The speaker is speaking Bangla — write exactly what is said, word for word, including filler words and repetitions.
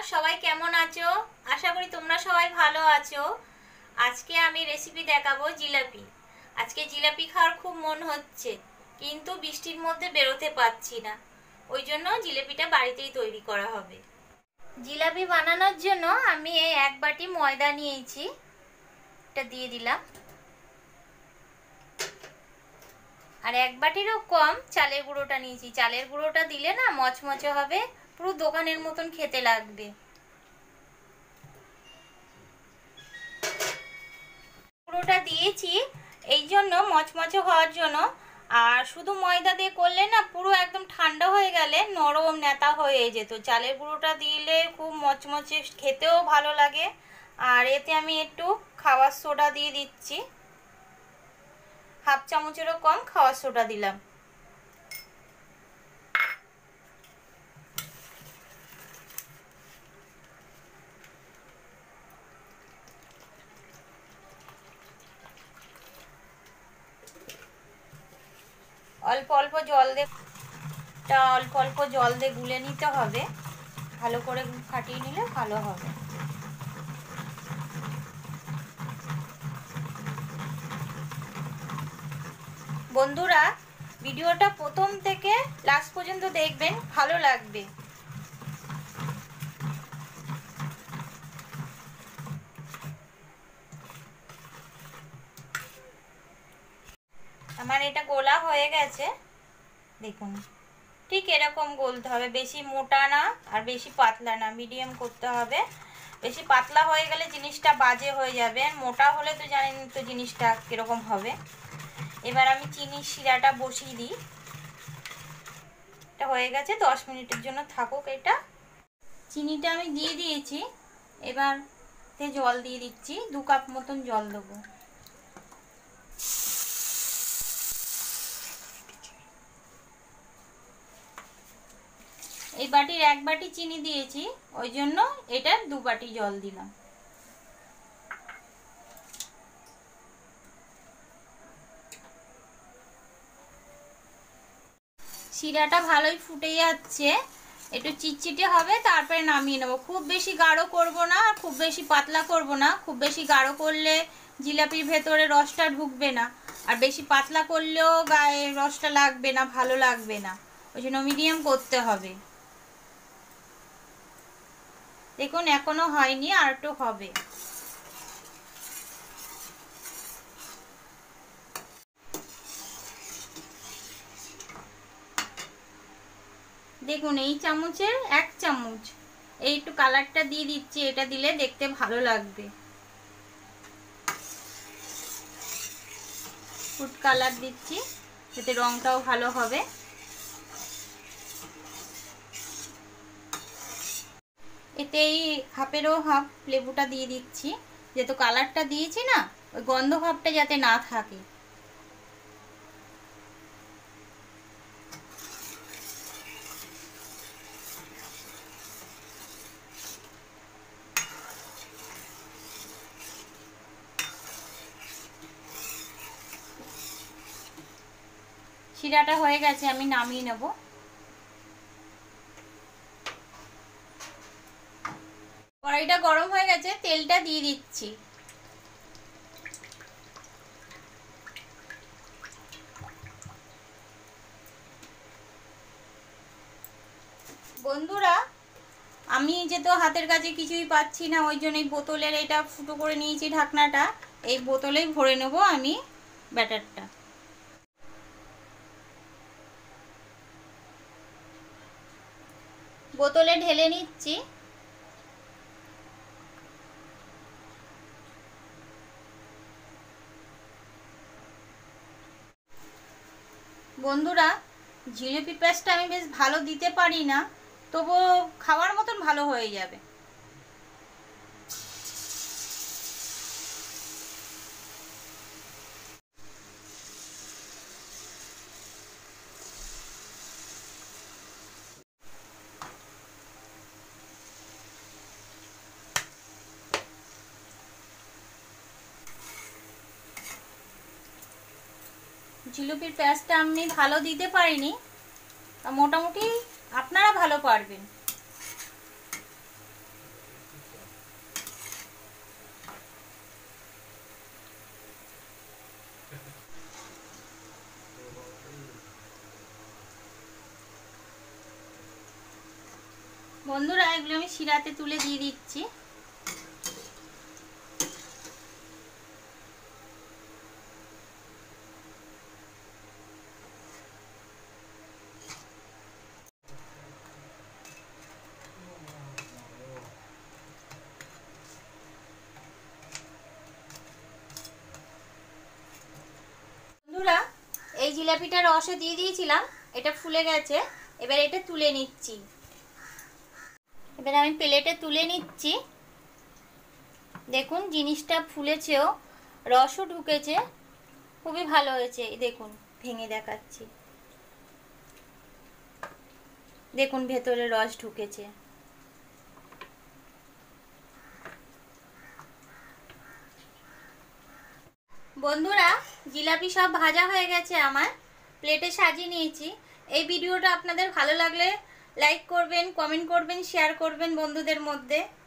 সবাই কেমন আছো? আশা করি তোমরা সবাই ভালো আছো। আজকে আমি রেসিপি দেখাবো জিলাপি। আজকে জিলাপি খাওয়ার খুব মন হচ্ছে, কিন্তু বৃষ্টির মধ্যে বেরোতে পারছি না, ওই জন্য জিলাপিটা বাড়িতেই তৈরি করা হবে। জিলাপি বানানোর জন্য আমি এই এক বাটি ময়দা নিয়েছি, এটা দিয়ে দিলাম। আর এক বাটিরও কম চালের গুঁড়োটা নিয়েছি। চালের গুঁড়োটা দিলে না মচমচে হবে, পুরো দোকানের মতন খেতে লাগবে। গুঁড়োটা দিয়েছি এই জন্য মচমচে হওয়ার জন্য। আর শুধু ময়দা দিয়ে করলে না পুরো একদম ঠান্ডা হয়ে গেলে নরম নেতা হয়ে যেত। চালের গুঁড়োটা দিলে খুব মচমচে, খেতেও ভালো লাগে। আর এতে আমি একটু খাবার সোডা দিয়ে দিচ্ছি, হাফ চামচেরও কম খাবার সোডা দিলাম। অল্প অল্প জল দিয়ে অল্প অল্প জল দিয়ে গুলে নিতে হবে, ভালো করে ফাটিয়ে নিলে ভালো হবে। বন্ধুরা, ভিডিওটা প্রথম থেকে লাস্ট পর্যন্ত দেখবেন, ভালো লাগবে। আমার এটা গোলা হয়ে গেছে, দেখুন ঠিক এরকম গলতে হবে, বেশি মোটা না আর বেশি পাতলা না, মিডিয়াম করতে হবে। বেশি পাতলা হয়ে গেলে জিনিসটা বাজে হয়ে যাবে, মোটা হলে তো জানেন তো জিনিসটা কিরকম হবে। এবার আমি চিনির শিরাটা বসিয়ে দিই। এটা হয়ে গেছে, দশ মিনিটের জন্য থাকুক এটা। চিনিটা আমি দিয়ে দিয়েছি, এবার তে জল দিয়ে দিচ্ছি, দু কাপ মতন জল দেবো। এই বাটির এক বাটি চিনি দিয়েছি, ওই জন্য এটার দু বাটি জল দিলাম। শিরাটা ভালোই ফুটে যাচ্ছে, একটু চিটচিটে হবে, তারপরে নামিয়ে নেবো। খুব বেশি গাঢ় করব না, খুব বেশি পাতলা করব না। খুব বেশি গাঢ় করলে জিলাপির ভেতরে রসটা ঢুকবে না, আর বেশি পাতলা করলেও গায়ে রসটা লাগবে না, ভালো লাগবে না। ওই জন্য মিডিয়াম করতে হবে। দেখুন এখনো হয়নি, আর একটু হবে। দেখুন এই চামচের এক চামচ এই একটু কালারটা দিয়ে দিচ্ছি, এটা দিলে দেখতে ভালো লাগবে। ফুড কালার দিচ্ছি, যাতে রংটাও ভালো হবে। এতে এই হাফেরও হাফ লেবুটা দিয়ে দিচ্ছি, যেহেতু কালারটা দিয়েছি না, ওই গন্ধ ভাবটা যাতে না থাকে। শিরাটা হয়ে গেছে, আমি নামিয়ে নেব। কড়াইটা গরম হয়ে গেছে, তেলটা দিয়ে দিচ্ছি। বন্ধুরা, আমি যেহেতু হাতের কাছে কিছুই পাচ্ছি না, ওই জন্য এই বোতলের এটা ফুটো করে নিয়েছি ঢাকনাটা, এই বোতলেই ভরে নেব আমি ব্যাটারটা। বোতলে ঢেলে নিচ্ছি। বন্ধুরা, জিলিপি পেস্টটা আমি বেশ ভালো দিতে পারি না, তবুও খাওয়ার মতন ভালো হয়ে যাবে। জিলিপির পেস্টটা আমি ভালো দিতে পারিনি, মোটামুটি আপনারা ভালো পারবেন। বন্ধুরা এগুলো আমি শিরাতে তুলে দিয়ে দিচ্ছি। বন্ধুরা এই জিলাপিটা রসে দিয়ে দিয়েছিলাম, এটা ফুলে গেছে, এবার এটা তুলে নিচ্ছি। এবার আমি প্লেটে তুলে নিচ্ছি। দেখুন জিনিসটা ফুলেছেও, রসও ঢুকেছে, খুবই ভালো হয়েছে। দেখুন ভেঙে দেখাচ্ছি, দেখুন ভেতরে রস ঢুকেছে। বন্ধুরা জিলাপি সব ভাজা হয়ে গেছে আমার, প্লেটে সাজিয়ে নিয়েছি। এই ভিডিওটা আপনাদের ভালো লাগলে লাইক করবেন, কমেন্ট করবেন, শেয়ার করবেন বন্ধুদের মধ্যে।